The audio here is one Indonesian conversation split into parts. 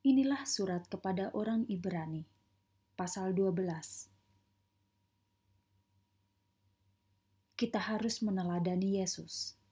Inilah surat kepada orang Ibrani, pasal 12. Kita harus meneladani Yesus.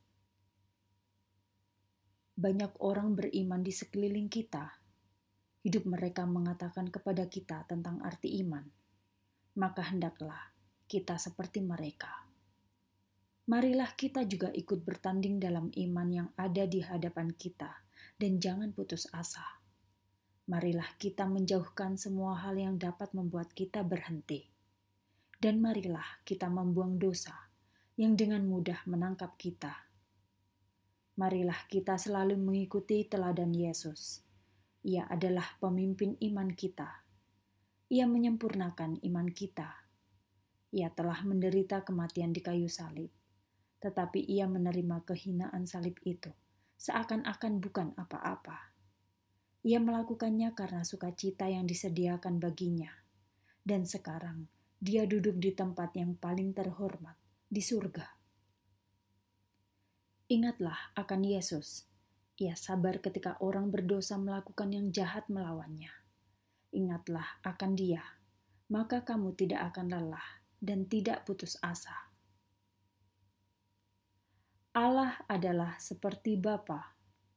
Banyak orang beriman di sekeliling kita. Hidup mereka mengatakan kepada kita tentang arti iman. Maka hendaklah kita seperti mereka. Marilah kita juga ikut bertanding dalam iman yang ada di hadapan kita dan jangan putus asa. Marilah kita menjauhkan semua hal yang dapat membuat kita berhenti. Dan marilah kita membuang dosa yang dengan mudah menangkap kita. Marilah kita selalu mengikuti teladan Yesus. Ia adalah pemimpin iman kita. Ia menyempurnakan iman kita. Ia telah menderita kematian di kayu salib, tetapi ia menerima kehinaan salib itu seakan-akan bukan apa-apa. Ia melakukannya karena sukacita yang disediakan baginya. Dan sekarang dia duduk di tempat yang paling terhormat, di surga. Ingatlah akan Yesus. Ia sabar ketika orang berdosa melakukan yang jahat melawannya. Ingatlah akan Dia, maka kamu tidak akan lelah dan tidak putus asa. Allah adalah seperti Bapa.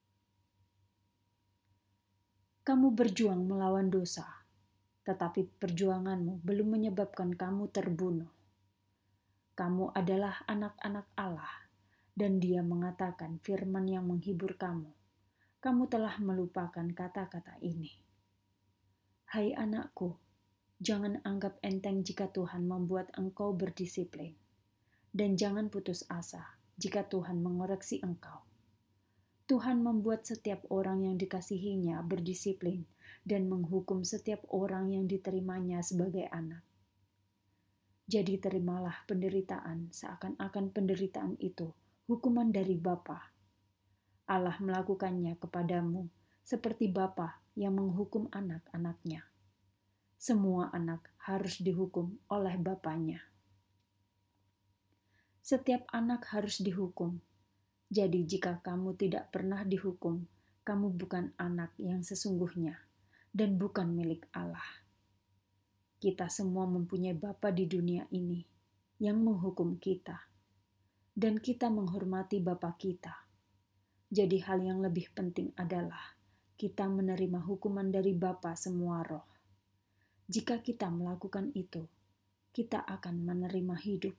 Kamu berjuang melawan dosa, tetapi perjuanganmu belum menyebabkan kamu terbunuh. Kamu adalah anak-anak Allah, dan Dia mengatakan firman yang menghibur kamu. Kamu telah melupakan kata-kata ini. Hai anakku, jangan anggap enteng jika Tuhan membuat engkau berdisiplin, dan jangan putus asa jika Tuhan mengoreksi engkau. Tuhan membuat setiap orang yang dikasihinya berdisiplin dan menghukum setiap orang yang diterimanya sebagai anak. Jadi terimalah penderitaan seakan-akan penderitaan itu hukuman dari Bapa. Allah melakukannya kepadamu seperti Bapa yang menghukum anak-anaknya. Semua anak harus dihukum oleh bapanya. Setiap anak harus dihukum. Jadi jika kamu tidak pernah dihukum, kamu bukan anak yang sesungguhnya dan bukan milik Allah. Kita semua mempunyai Bapa di dunia ini yang menghukum kita, dan kita menghormati Bapa kita. Jadi hal yang lebih penting adalah kita menerima hukuman dari Bapa semua roh. Jika kita melakukan itu, kita akan menerima hidup.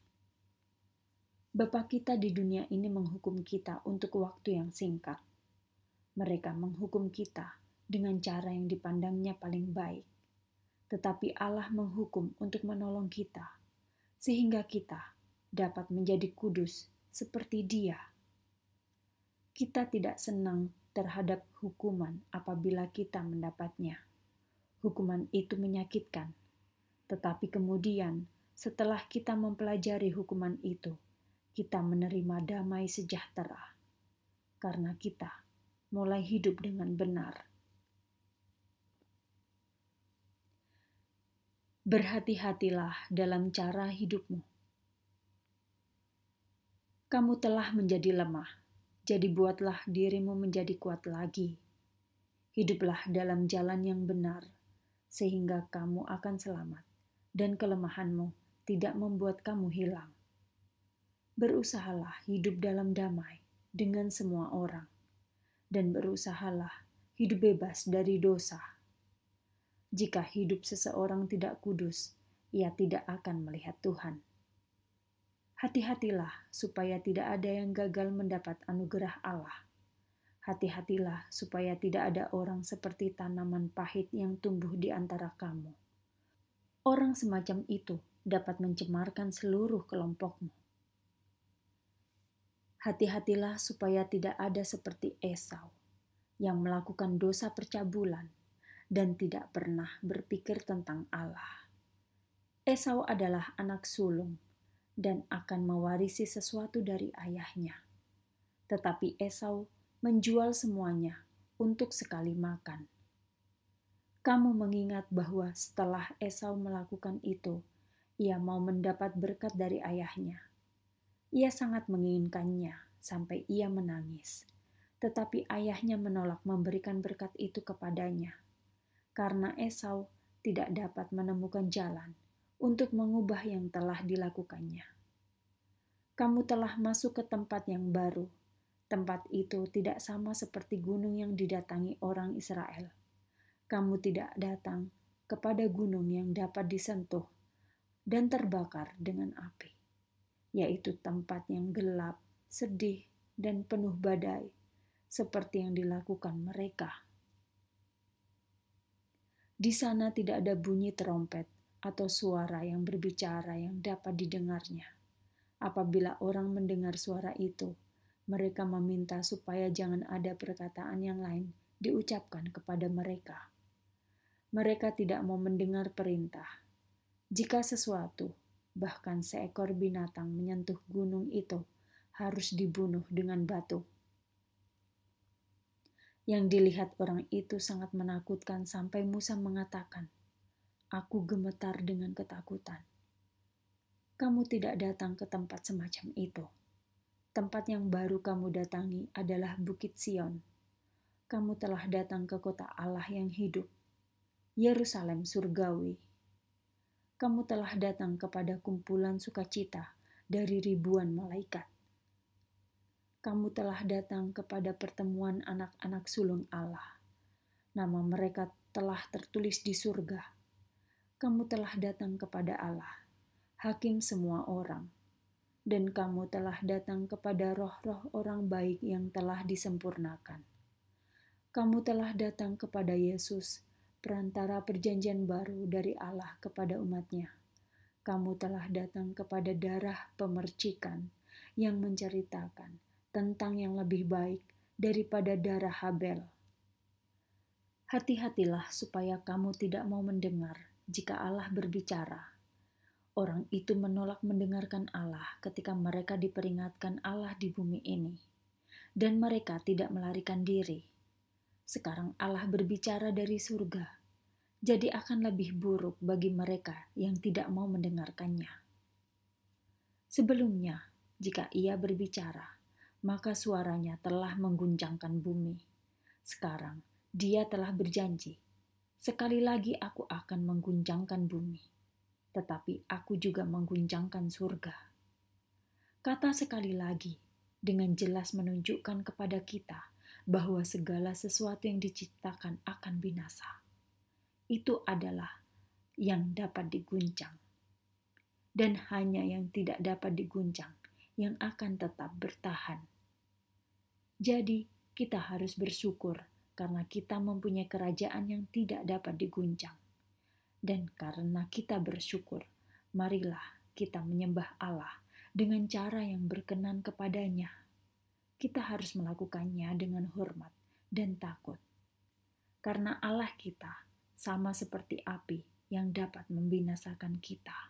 Bapa kita di dunia ini menghukum kita untuk waktu yang singkat. Mereka menghukum kita dengan cara yang dipandangnya paling baik. Tetapi Allah menghukum untuk menolong kita, sehingga kita dapat menjadi kudus seperti Dia. Kita tidak senang terhadap hukuman apabila kita mendapatnya. Hukuman itu menyakitkan, tetapi kemudian setelah kita mempelajari hukuman itu, kita menerima damai sejahtera karena kita mulai hidup dengan benar. Berhati-hatilah dalam cara hidupmu. Kamu telah menjadi lemah, jadi buatlah dirimu menjadi kuat lagi. Hiduplah dalam jalan yang benar, sehingga kamu akan selamat, dan kelemahanmu tidak membuat kamu hilang. Berusahalah hidup dalam damai dengan semua orang, dan berusahalah hidup bebas dari dosa. Jika hidup seseorang tidak kudus, ia tidak akan melihat Tuhan. Hati-hatilah supaya tidak ada yang gagal mendapat anugerah Allah. Hati-hatilah supaya tidak ada orang seperti tanaman pahit yang tumbuh di antara kamu. Orang semacam itu dapat mencemarkan seluruh kelompokmu. Hati-hatilah supaya tidak ada seperti Esau yang melakukan dosa percabulan dan tidak pernah berpikir tentang Allah. Esau adalah anak sulung dan akan mewarisi sesuatu dari ayahnya. Tetapi Esau menjual semuanya untuk sekali makan. Kamu mengingat bahwa setelah Esau melakukan itu, ia mau mendapat berkat dari ayahnya. Ia sangat menginginkannya sampai ia menangis. tetapi ayahnya menolak memberikan berkat itu kepadanya, karena Esau tidak dapat menemukan jalan untuk mengubah yang telah dilakukannya. Kamu telah masuk ke tempat yang baru. Tempat itu tidak sama seperti gunung yang didatangi orang Israel. Kamu tidak datang kepada gunung yang dapat disentuh dan terbakar dengan api, yaitu tempat yang gelap, sedih, dan penuh badai, seperti yang dilakukan mereka. Di sana tidak ada bunyi terompet atau suara yang berbicara yang dapat didengarnya. Apabila orang mendengar suara itu, mereka meminta supaya jangan ada perkataan yang lain diucapkan kepada mereka. Mereka tidak mau mendengar perintah. Jika sesuatu, bahkan seekor binatang menyentuh gunung itu, harus dibunuh dengan batu. Yang dilihat orang itu sangat menakutkan sampai Musa mengatakan, "Aku gemetar dengan ketakutan." Kamu tidak datang ke tempat semacam itu. Tempat yang baru kamu datangi adalah Bukit Sion. Kamu telah datang ke kota Allah yang hidup, Yerusalem surgawi. Kamu telah datang kepada kumpulan sukacita dari ribuan malaikat. Kamu telah datang kepada pertemuan anak-anak sulung Allah. Nama mereka telah tertulis di surga. Kamu telah datang kepada Allah, Hakim semua orang. Dan kamu telah datang kepada roh-roh orang baik yang telah disempurnakan. Kamu telah datang kepada Yesus, perantara perjanjian baru dari Allah kepada umatnya. Kamu telah datang kepada darah pemercikan yang menceritakan tentang yang lebih baik daripada darah Habel. Hati-hatilah supaya kamu tidak mau mendengar jika Allah berbicara. Orang itu menolak mendengarkan Allah ketika mereka diperingatkan Allah di bumi ini, dan mereka tidak melarikan diri. Sekarang Allah berbicara dari surga, jadi akan lebih buruk bagi mereka yang tidak mau mendengarkannya. Sebelumnya, jika ia berbicara, maka suaranya telah mengguncangkan bumi. Sekarang, dia telah berjanji, "Sekali lagi aku akan mengguncangkan bumi, tetapi aku juga mengguncangkan surga." Kata "sekali lagi" dengan jelas menunjukkan kepada kita bahwa segala sesuatu yang diciptakan akan binasa. Itu adalah yang dapat diguncang. Dan hanya yang tidak dapat diguncang yang akan tetap bertahan. Jadi, kita harus bersyukur karena kita mempunyai kerajaan yang tidak dapat diguncang. Dan karena kita bersyukur, marilah kita menyembah Allah dengan cara yang berkenan kepadanya. Kita harus melakukannya dengan hormat dan takut. Karena Allah kita sama seperti api yang dapat membinasakan kita.